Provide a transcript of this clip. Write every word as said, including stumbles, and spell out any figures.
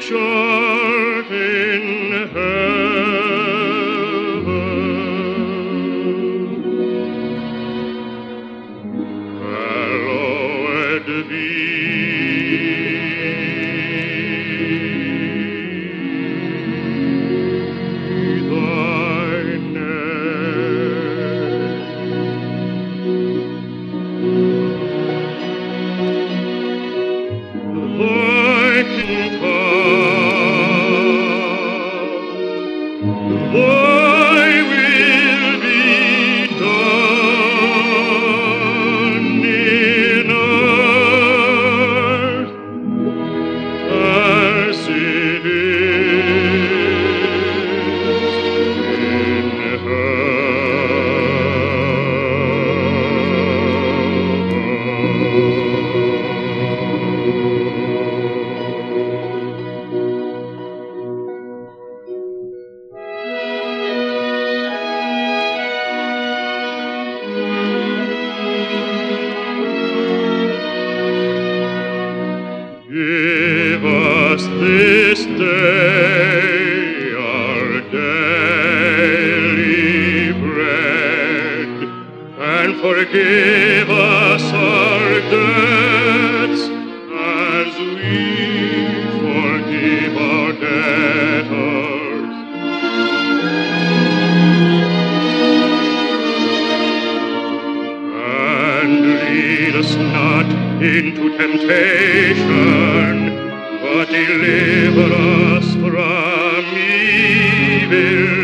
short in heaven. Hallowed be thy name. Thy Thy will be done in earth as it is in Give us this day our daily bread, and forgive us our debts as we forgive our debtors. And lead us not into temptation, but deliver us from evil.